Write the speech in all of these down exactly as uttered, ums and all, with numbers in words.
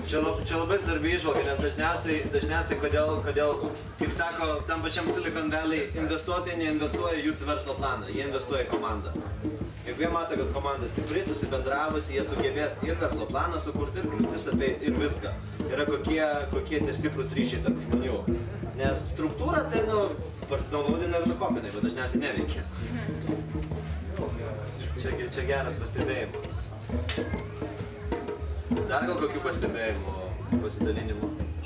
Čia, čia labai svarbi įžvalga, nes dažniausiai, dažniausiai kodėl, kodėl, kaip sako, tam pačiam Silicon Valley investuotojai neinvestuoja į jūsų verslo planą, jie investuoja į komandą. Jeigu jie mato, kad komanda stipri, susibendravusi, jie sugebės ir verslo planą sukurti, ir kliūtis apeiti, ir viską. Yra kokie, kokie tie stiprus ryšiai tarp žmonių. Nes struktūra tai, nu, parsinaudodina ir nukopinai, bet dažniausiai neveikia. Čia, čia geras pastebėjimas. Dar gal kokių pastebėjimų, pasidalinimų?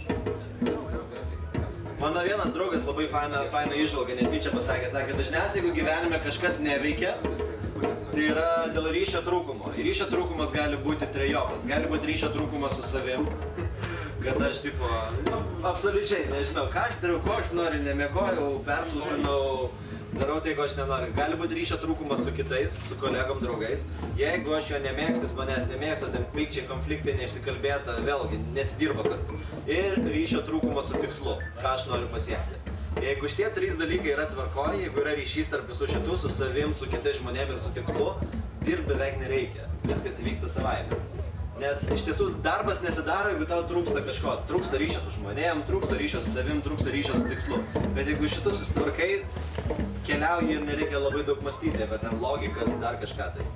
Mano vienas draugas labai fainą, fainą įžvalgą netyčia pasakė, sakė, dažniausiai jeigu gyvenime kažkas neveikia, tai yra dėl ryšio trūkumo. Ir ryšio trūkumas gali būti trejopas, gali būti ryšio trūkumas su savim, kad aš tipo, nu, absoliučiai nežinau, ką aš dariau, ko aš noriu, nemėgojau, perklausinau, darau tai, ko aš nenoriu. Gali būti ryšio trūkumas su kitais, su kolegom, draugais. Jeigu aš jo nemėgstis, manęs nemėgsta, ten pykčiai, konfliktai, neišsikalbėta, vėlgi, nesidirba kartu. Ir ryšio trūkumas su tikslu, ką aš noriu pasiekti. Jeigu šitie trys dalykai yra tvarkoje, jeigu yra ryšys tarp visų šitų, su savim, su kitais žmonėmis ir su tikslu, dirbti beveik nereikia. Viskas įvyksta savaime. Nes iš tiesų darbas nesidaro, jeigu tau trūksta kažko. Trūksta ryšio su žmonėm, trūksta ryšio su savim, trūksta ryšio su tikslu. Bet jeigu šitus susitvarkai, keliauji ir nereikia labai daug mąstyti apie ten logikas, dar kažką tai.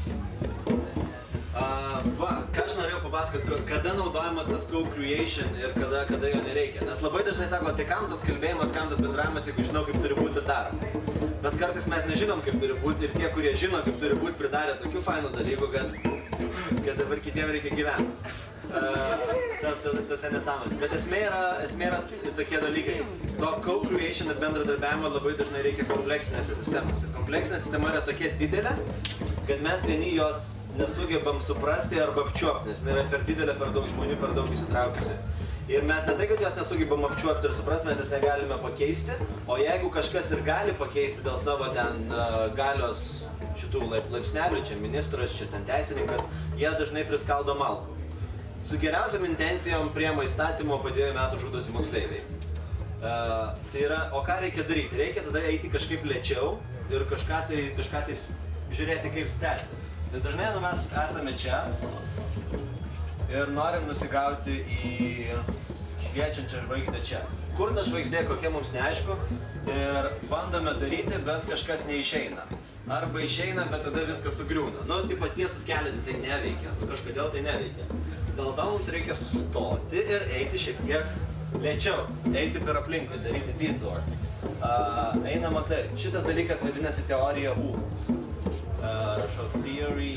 Uh, va, ką aš norėjau papasakoti, kada naudojamas tas co-creation ir kada, kada jo nereikia. Nes labai dažnai sako, tai kam tas kalbėjimas, kam tas bendravimas, jeigu žinau, kaip turi būti ir daroma. Bet kartais mes nežinom, kaip turi būti ir tie, kurie žino, kaip turi būti, pridarė tokių fainų dalykų, kad, kad dabar kitiems reikia gyventi. Uh, tose nesąmonės. Bet esmė yra, esmė yra tokie dalykai. To co-creation ir bendradarbiavimo labai dažnai reikia kompleksinėse sistemose. Kompleksinė sistema yra tokia didelė, kad mes vieni jos nesugebam suprasti arba apčiuopti, nes yra per didelė, per daug žmonių, per daug įsitraukusi. Ir mes ne tai, kad jos nesugebam apčiuopti ir suprasti, mes jas negalime pakeisti, o jeigu kažkas ir gali pakeisti dėl savo ten uh, galios šitų laip, laipsnelių, čia ministras, čia ten teisininkas, jie dažnai priskaldo malkų. Su geriausiam intencijom priema įstatymo po dviejų metų žudosi moksleiviai. Uh, tai yra, o ką reikia daryti? Reikia tada eiti kažkaip lėčiau ir kažką tai, kažką tai žiūrėti, kaip spręsti. Tai dažnai nu, mes esame čia ir norim nusigauti į šviečiančią žvaigždę čia. Kur ta žvaigždė, kokia mums neaišku, ir bandome daryti, bet kažkas neišeina. Arba išeina, bet tada viskas sugriūna. Nu, tipo tiesus kelias jisai neveikia, nu, kažkodėl tai neveikia. Dėl to mums reikia sustoti ir eiti šiek tiek lėčiau, eiti per aplinkui, daryti detour. Uh, einama tai. Šitas dalykas vadinasi teorija U. Uh, rašau theory.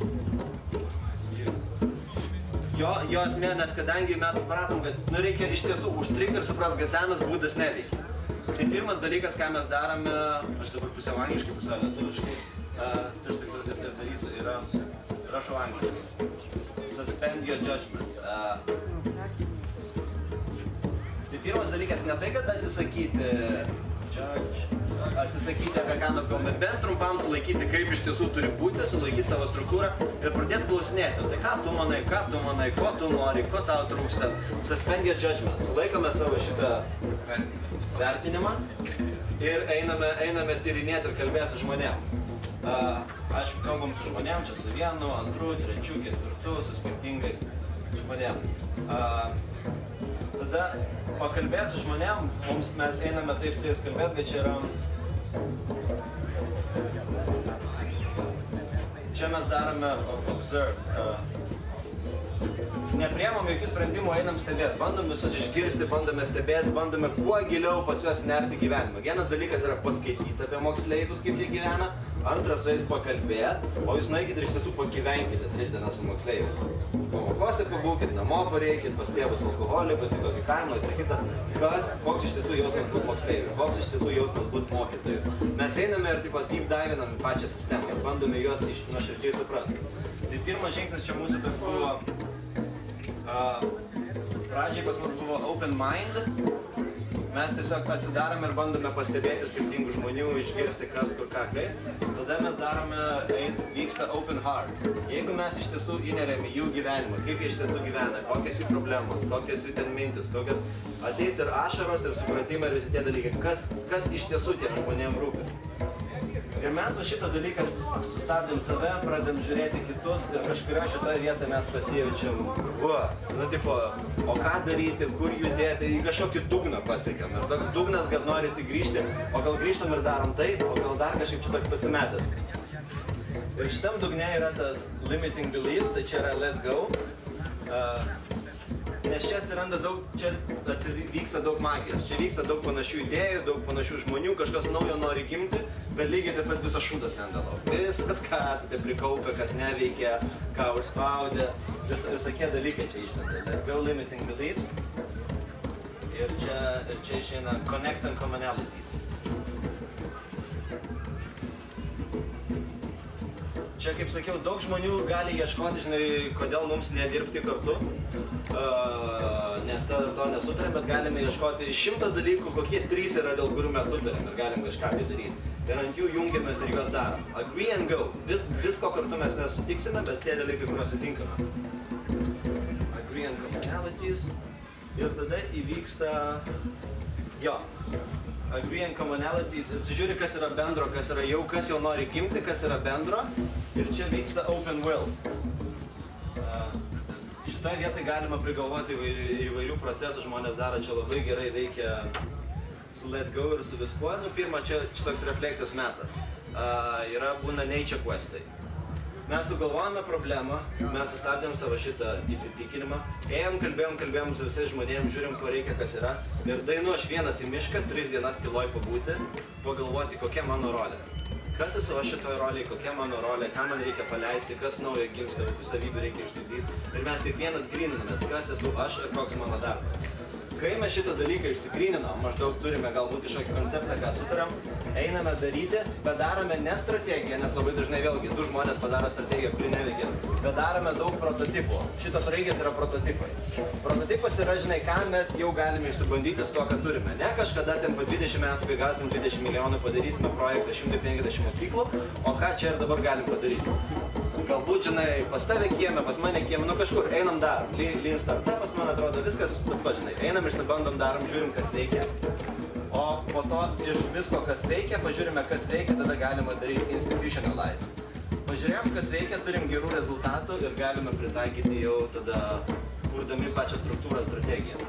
Jo, jo esmė, nes kadangi mes supratom, kad nu, reikia iš tiesų užstrigti ir supras, kad senas būdas neveikia. Tai pirmas dalykas, ką mes darome, aš dabar pusiau angliškai, pusiau lietuviškai, uh, tai aš taip ir darysiu, yra, rašau angliškai. Suspend your judgment. Uh, tai pirmas dalykas, ne tai, kad atsisakyti, judge, atsisakyti apie ką mes galime, bent trumpam sulaikyti, kaip iš tiesų turi būti, sulaikyti savo struktūrą ir pradėti klausinėti. Tai ką tu manai, ką tu manai, ko tu nori, ko tau trūksta. Suspend your judgment. Sulaikome savo šitą vertinimą ir einame, einame tyrinėti ir kalbėti su žmonėm. Uh, aišku, kalbam su žmonėm, čia su vienu, antru, trečiu, ketvirtu, su skirtingais žmonėm. Uh, tada pakalbėti su žmonėm, mums mes einame taip su jais kalbėti, kad čia yra... Čia mes darome observe. Uh, Nepriemam jokių sprendimų, einam stebėti, bandom visus išgirsti, bandome stebėti, bandome kuo giliau pas juos nerti gyvenimą. Vienas dalykas yra paskaityti apie moksleivius, kaip jie gyvena, antras su jais pakalbėti, o jūs nueikit ir iš tiesų pagyvenkite tris dienas su moksleiviais. Pamokose pabūkit, namo pareikit, pas tėvus alkoholikus, į kokį kaimą, visą kitą. Kas, koks iš tiesų jausmas būt moksleiviu, koks iš tiesų jausmas būt mokytoju. Mes einame ir taip pat deep divinam į pačią sistemą ir bandome juos nuoširdžiai suprasti. Tai pirmas žingsnis čia mūsų toks buvo, uh, pradžiai pas mus buvo open mind. Mes tiesiog atsidarome ir bandome pastebėti skirtingų žmonių, išgirsti kas, kur, ką, kaip. Tada mes darome, vyksta open heart. Jeigu mes iš tiesų įneriam į jų gyvenimą, kaip jie iš tiesų gyvena, kokios jų problemos, kokios jų ten mintis, kokios ateis ir ašaros ir supratimai ir visi tie dalykai, kas, kas iš tiesų tiem žmonėm rūpi. Ir mes va šito dalykas sustabdėm save, pradėm žiūrėti kitus ir kažkurio šitoje vietoje mes pasijaučiam, va, nu tipo, o ką daryti, kur judėti, į kažkokį dugną pasiekėm. Ir toks dugnas, kad nori atsigrįžti, o gal grįžtam ir darom taip, o gal dar kažkaip čia tokį pasimetėt. Ir šitam dugne yra tas limiting beliefs, tai čia yra let go. Uh, Nes čia atsiranda daug, čia vyksta daug magijos, čia vyksta daug panašių idėjų, daug panašių žmonių, kažkas naujo nori gimti, bet lygiai taip pat visas šūdas lenda lauk. Viskas, ką esate prikaupę, kas neveikia, ką užspaudė, vis, visokie dalykai čia išlenda. Let go limiting beliefs. Ir čia, ir čia išeina connect and commonalities. Čia, kaip sakiau, daug žmonių gali ieškoti, žinai, kodėl mums nedirbti kartu, uh, nes dėl to nesutarėm, bet galime ieškoti iš šimto dalykų, kokie trys yra, dėl kurių mes sutarėm ir galim kažką tai daryti. Ir ant jų jungiamės ir juos darom. Agree and go. Vis, visko kartu mes nesutiksime, bet tie dalykai, kuriuos sutinkame. Agree and commonalities. Ir tada įvyksta, jo, agree and commonalities, ir tu žiūri, kas yra bendro, kas yra jau, kas jau nori gimti, kas yra bendro, ir čia vyksta open world. Uh, šitoje vietoje galima prigalvoti įvairių procesų, žmonės daro, čia labai gerai veikia su let go ir su viskuo. Nu, pirma, čia, čia toks refleksijos metas. Uh, yra būna nature questai. Mes sugalvojame problemą, mes sustabdėm savo šitą įsitikinimą, ėjom, kalbėjom, kalbėjom su visais žmonėms, žiūrim, ko reikia, kas yra. Ir dainu aš vienas į mišką, tris dienas tyloj pabūti, pagalvoti, kokia mano rolė. Kas esu aš šitoje rolėje, kokia mano rolė, ką man reikia paleisti, kas naujo gimsta, kokių savybių reikia išlugdyti. Ir mes kiekvienas gryninamės, kas esu aš ir koks mano darbas. Kai mes šitą dalyką išsigryninom, maždaug turime galbūt kažkokį konceptą, ką sutariam, einame daryti, bet darome ne strategiją, nes labai dažnai vėlgi du žmonės padaro strategiją, kuri neveikia, bet darome daug prototipų. Šitos raidės yra prototipai. Prototipas yra, žinai, ką mes jau galime išsibandyti su to, ką turime. Ne kažkada ten po dvidešimt metų, kai gausim dvidešimt milijonų, padarysime projektą šimtą penkiasdešimt mokyklų, o ką čia ir dabar galim padaryti. Galbūt, žinai, pas tave kieme, pas mane kieme, nu kažkur, einam darom. Lean startupas, man atrodo, viskas tas pats, žinai. Einam, išsibandom, darom, žiūrim, kas veikia. O po to iš visko, kas veikia, pažiūrime, kas veikia, tada galima daryti institutionalize. Pažiūrėjom, kas veikia, turim gerų rezultatų ir galime pritaikyti jau tada, kurdami pačią struktūrą, strategiją.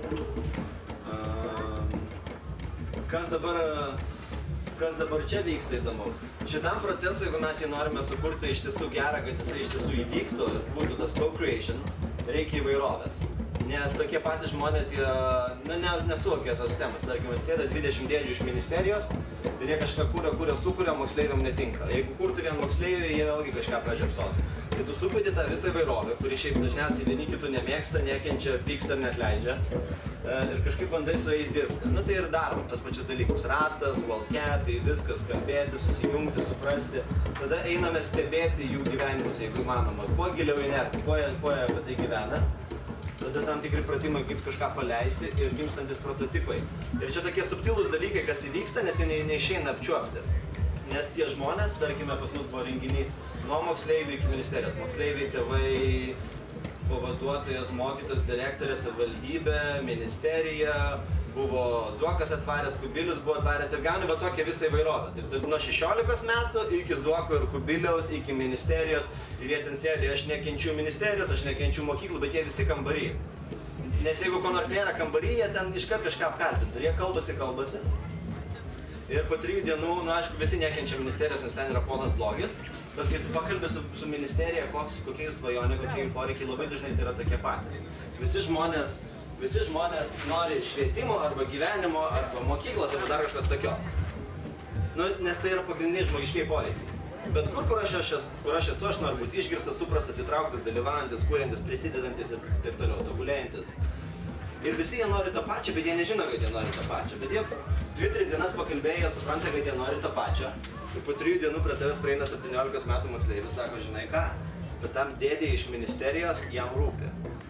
Kas dabar... Kas dabar čia vyksta įdomaus? Šitam procesui, jeigu mes jį norime sukurti iš tiesų gerą, kad jisai iš tiesų įvyktų ir būtų tas co-creation, reikia įvairovės. Nes tokie patys žmonės, jie nu, ne, nesuvokia tos temos. Tarkim, atsėda dvidešimt dėdžių iš ministerijos ir jie kažką kūrė, kūrė, sukuria, moksleiviam netinka. Jeigu kurtų vien moksleiviai, jie vėlgi kažką pražiopsotų. Tai tu sukuri tą visą įvairovę, kuri šiaip dažniausiai vieni kitų nemėgsta, nekenčia, pyksta ir neatleidžia. Ir kažkaip bandai su jais dirbti. Nu tai ir darom tos pačius dalykus. Ratas, walk-cafe, viskas, kalbėti, susijungti, suprasti. Tada einame stebėti jų gyvenimus, jeigu įmanoma. Kuo giliau įnerti, kuo jie apie tai gyvena. Tada tam tikri pratimai, kaip kažką paleisti ir gimstantis prototipai. Ir čia tokie subtilūs dalykai, kas įvyksta, nes jų ne, neišeina apčiuopti. Nes tie žmonės, tarkime, pas mus buvo renginiai nuo moksleivių iki ministerijos. Moksleiviai, tėvai, pavaduotojas, mokytas, direktorė, savivaldybė, ministerija, buvo Zuokas atvaręs, Kubilius buvo atvaręs ir gauni va tokią visą įvairovę. Taip, taip, nuo šešiolikos metų iki Zuoko ir Kubiliaus, iki ministerijos ir jie ten sėdė, aš nekenčiu ministerijos, aš nekenčiu mokyklų, bet jie visi kambariai. Nes jeigu ko nors nėra kambaryje, jie ten iškart kažką apkaltintų ir jie kalbasi, kalbasi. Ir po trijų dienų, nu aišku, visi nekenčia ministerijos, nes ten yra ponas blogis, bet kai tu pakalbė su, su ministerija, koks, kokie jų svajonė, kokie jų poreikiai, labai dažnai tai yra tokie patys. Visi žmonės, visi žmonės nori švietimo arba gyvenimo arba mokyklos arba dar kažkas tokio. Nu, nes tai yra pagrindiniai žmogiškiai poreikiai. Bet kur, kur aš, aš, kur aš esu, aš noriu būti išgirstas, suprastas, įtrauktas, dalyvaujantis, kuriantis, prisidedantis ir taip toliau, tobulėjantis. Ir visi jie nori to pačio, bet jie nežino, kad jie nori to pačio. Bet jie dvi tris dienas pakalbėję, supranta, kad jie nori to pačio. Ir po trijų dienų prie tavęs praeina septyniolikos metų moksleivis, sako, žinai ką, bet tam dėdė iš ministerijos jam rūpi.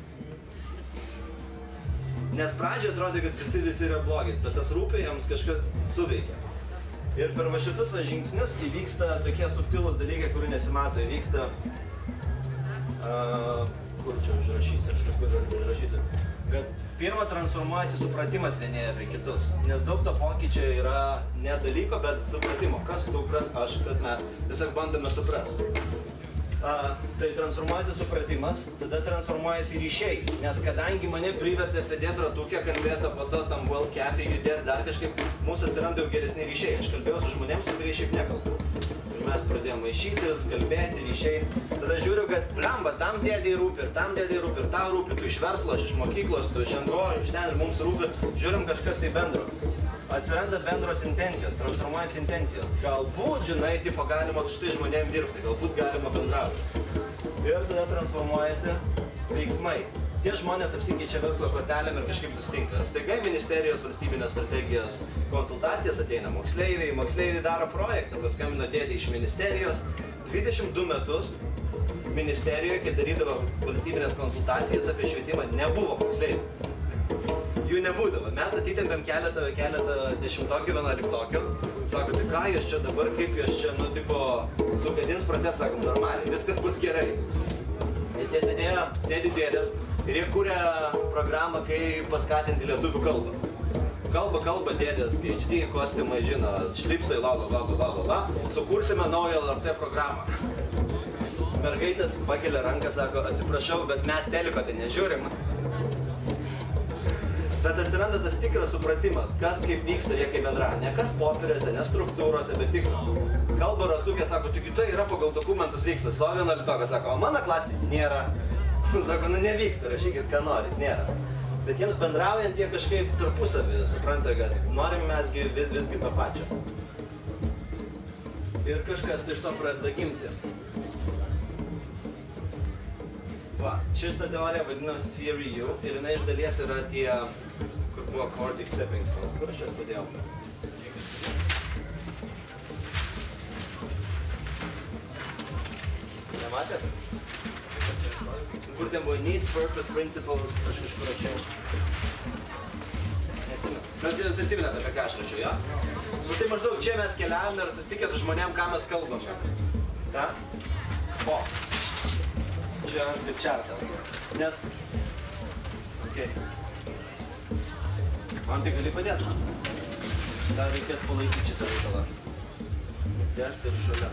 Nes pradžioje atrodo, kad visi visi yra blogis, bet tas rūpi jiems kažkas suveikia. Ir per va šitus va žingsnius įvyksta tokie subtilūs dalykai, kurių nesimato. Įvyksta, uh, kur čia užrašysiu, aš kažkur galiu užrašyti. Kad pirma transformuojasi supratimas vieni apie kitus. Nes daug to pokyčio yra ne dalyko, bet supratimo. Kas tu, kas aš, kas mes. Tiesiog bandome suprasti. Uh, tai transformuojasi supratimas, tada transformuojasi ryšiai. Nes kadangi mane privertė sėdėti ratuke, kalbėti, po to tam World Cafe judėti, dar kažkaip mūsų atsiranda jau geresni ryšiai. Aš kalbėjau su žmonėms, su kuriais šiaip nekalbu. Ir mes pradėjome maišytis, kalbėti, ryšiai. Tada žiūriu, kad blemba, tam dėdėjai rūpi, ir tam dėdėjai rūpi, ir tau rūpi, tu iš verslo, aš iš mokyklos, tu iš N G O, iš ten ir mums rūpi. Žiūrim kažkas tai bendro. Atsiranda bendros intencijos, transformuojasi intencijos. Galbūt, žinai, tipo galima su šitai žmonėm dirbti, galbūt galima bendrauti. Ir tada transformuojasi veiksmai. Tie žmonės apsikeičia verslo kortelėm ir kažkaip susitinka. Staiga ministerijos valstybinės strategijos konsultacijas ateina moksleiviai, moksleiviai daro projektą, paskambino dėdė iš ministerijos. dvidešimt du metus ministerijoje, kai darydavo valstybinės konsultacijas apie švietimą, nebuvo moksleivių. Jų nebūdavo. Mes atitempėm keletą, keletą dešimtokių, vienuoliktokių. Sako, tai ką jūs čia dabar, kaip jūs čia, nu, tipo, sugadins procesą, sakom, normaliai, viskas bus gerai. Ir tie sėdėjo, sėdi dėdės ir jie kūrė programą, kaip paskatinti lietuvių kalbą. Kalba, kalba dėdės, P H D, kostiumai, žino, šlipsai, la, la, la, la, la, la, sukursime naują L R T programą. Mergaitės pakelia ranką, sako, atsiprašau, bet mes teliko tai nežiūrim. Bet atsiranda tas tikras supratimas, kas kaip vyksta ir jie kaip bendrauja. Ne kas popierėse, ne struktūrose, bet tik kalba ratukė, sako, tik tai yra pagal dokumentus vyksta. Stovi vienuoliktokas, sako, o mano klasė nėra. Sako, nu nevyksta, rašykit, ką norit, nėra. Bet jiems bendraujant jie kažkaip tarpusavį supranta, kad norim mes vis, visgi to pačio. Ir kažkas iš to pradeda gimti. Va, šitą teoriją vadinasi Theory U ir jinai iš dalies yra tie, kur buvo Cordic Stepping Stones, kur aš jas padėjau. Nematėt? Kur ten buvo Needs, Purpose, Principles, aš kažkur rašiau. Neatsimenu. Bet jūs atsiminat, apie ką aš rašiau, jo? Nu tai maždaug čia mes keliavome ir susitikę su žmonėm, ką mes kalbame. Ką? O. Čia flipchartas, nes... Okay. Man tai gali padėti. Dar reikės palaikyti šitą reikalą. Dešti ir šalia.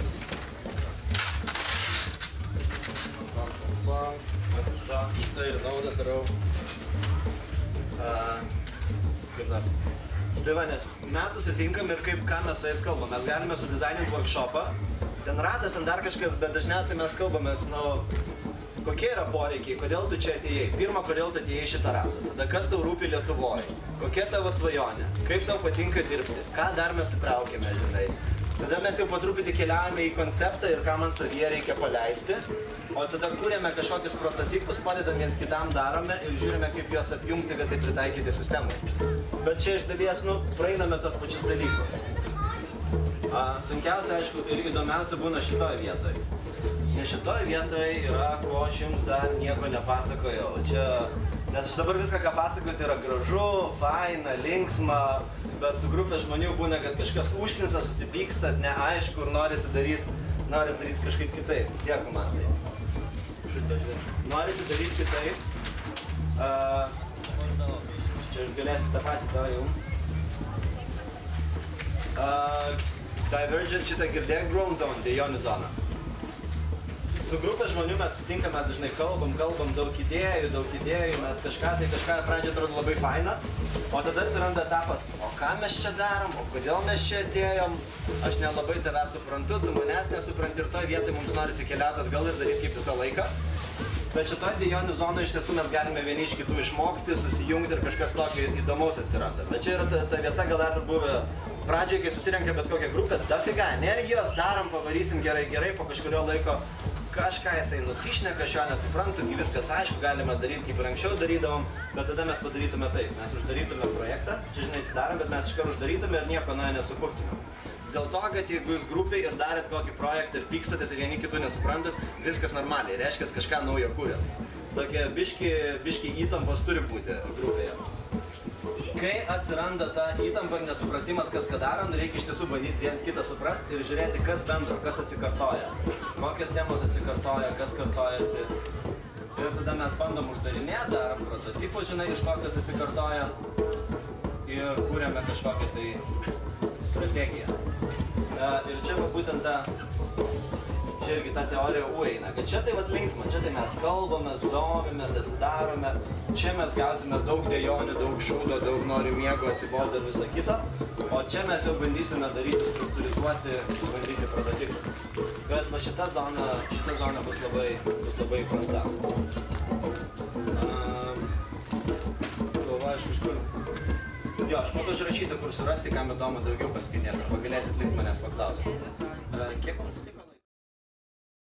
Atsistok. Šitą ir naudą darau. Kaip dar? Tai va, nes mes susitinkam ir kaip ką mes su jais kalbam. Mes galime sudizaininti workshopą. Ten ratas, ten dar kažkas, bet dažniausiai mes kalbamės, nu, kokie yra poreikiai, kodėl tu čia atėjai. Pirma, kodėl tu atėjai šitą ratą. Tada, kas tau rūpi Lietuvoje, kokia tavo svajonė, kaip tau patinka dirbti, ką dar mes įtraukėme, žinai. Tada mes jau po truputį keliavome į konceptą ir ką man savyje reikia paleisti. O tada kūrėme kažkokius prototipus, padedam viens kitam darome ir žiūrime, kaip juos apjungti, kad tai pritaikyti sistemai. Bet čia iš dalies, nu, praeiname tos pačius dalykus. Sunkiausia, aišku, ir įdomiausia būna šitoj vietoj. Nes šitoj vietoj yra, ko aš jums dar nieko nepasakojau. Čia, nes aš dabar viską, ką pasakoju, tai yra gražu, faina, linksma, bet su grupė žmonių būna, kad kažkas užknisa, susipyksta, neaišku, ir norisi daryti, norisi daryti kažkaip kitaip. Dėkui man tai. Šitą, žinai. Norisi daryti kitaip. Čia aš galėsiu tą patį tavo jau. Divergent šitą girdėk Grown Zone, dėjonių zoną. Su grupė žmonių mes susitinkam, mes dažnai kalbam, kalbam daug idėjų, daug idėjų, mes kažką, tai kažką pradžioje atrodo labai faina, o tada atsiranda etapas, o ką mes čia darom, o kodėl mes čia atėjom, aš nelabai tave suprantu, tu manęs nesupranti ir toj vietoj mums norisi keliauti atgal ir daryti kaip visą laiką. Bet šitoj dėjonių zonoje iš tiesų mes galime vieni iš kitų išmokti, susijungti ir kažkas tokio įdomaus atsiranda. Bet čia yra ta, ta vieta, gal esat buvę pradžioje, kai susirenka bet kokią grupę, dafiga energijos, darom, pavarysim gerai, gerai, po kažkurio laiko kažką jisai nusišneka, aš jo nesuprantu, viskas aišku, galime daryti kaip ir anksčiau darydavom, bet tada mes padarytume taip, mes uždarytume projektą, čia žinai atsidarom, bet mes iškart uždarytume ir nieko naujo nesukurtume. Dėl to, kad jeigu jūs grupiai ir darėt kokį projektą ir pykstatės ir vieni kitų nesuprantat, viskas normaliai, reiškia kažką naujo kūrėt. Tokie biški, biški įtampos turi būti grupėje. Kai atsiranda ta įtampa ir nesupratimas, kas ką daro, reikia iš tiesų bandyti viens kitą suprasti ir žiūrėti, kas bendro, kas atsikartoja. Kokios temos atsikartoja, kas kartojasi. Ir tada mes bandom uždarinėti, darom prototipus, žinai, iš ko kas atsikartoja ir kūrėme kažkokią tai strategiją. Ir čia va būtent ta, čia irgi ta teorija U eina, kad čia tai vat linksma, čia tai mes kalbamės, domimės, atsidarome, čia mes gausime daug dejonių, daug šūdo, daug noriu miego, atsibodo ir visą kitą, o čia mes jau bandysime daryti, struktūrizuoti, bandyti prototipą. Bet va šita zona, šita zona bus labai, bus labai prasta. Galvoju, aš kažkur... Jo, aš matau, aš rašysiu, kur surasti, kam įdomu daugiau paskinėti, arba galėsit link manęs paklausti. Kiek mums liko?